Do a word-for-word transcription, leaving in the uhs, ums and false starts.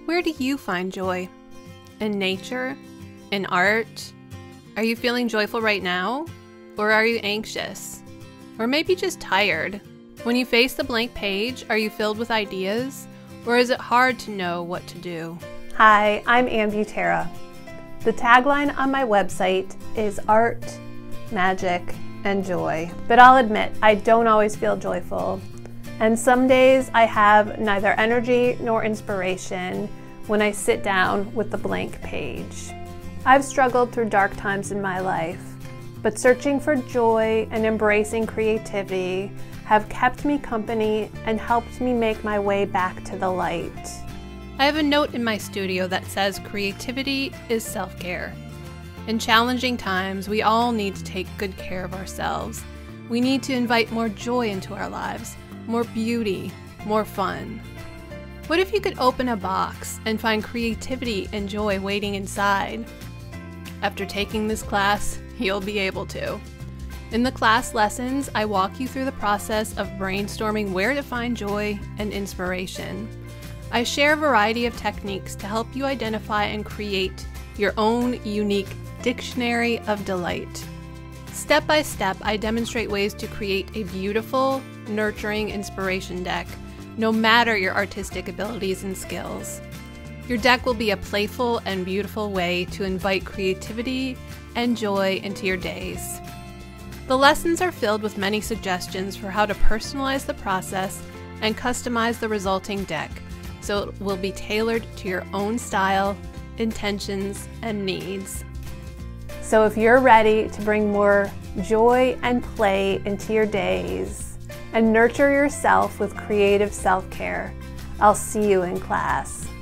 Where do you find joy? In nature? In art? Are you feeling joyful right now? Or are you anxious? Or maybe just tired? When you face the blank page, are you filled with ideas? Or is it hard to know what to do? Hi, I'm Ann Butera. The tagline on my website is art, magic, and joy. But I'll admit, I don't always feel joyful. And some days I have neither energy nor inspiration when I sit down with the blank page. I've struggled through dark times in my life, but searching for joy and embracing creativity have kept me company and helped me make my way back to the light. I have a note in my studio that says creativity is self-care. In challenging times, we all need to take good care of ourselves. We need to invite more joy into our lives, more beauty, more fun. What if you could open a box and find creativity and joy waiting inside? After taking this class, you'll be able to. In the class lessons, I walk you through the process of brainstorming where to find joy and inspiration. I share a variety of techniques to help you identify and create your own unique dictionary of delight. Step by step, I demonstrate ways to create a beautiful, nurturing inspiration deck, no matter your artistic abilities and skills. Your deck will be a playful and beautiful way to invite creativity and joy into your days. The lessons are filled with many suggestions for how to personalize the process and customize the resulting deck, so it will be tailored to your own style, intentions, and needs. So if you're ready to bring more joy and play into your days and nurture yourself with creative self-care, I'll see you in class.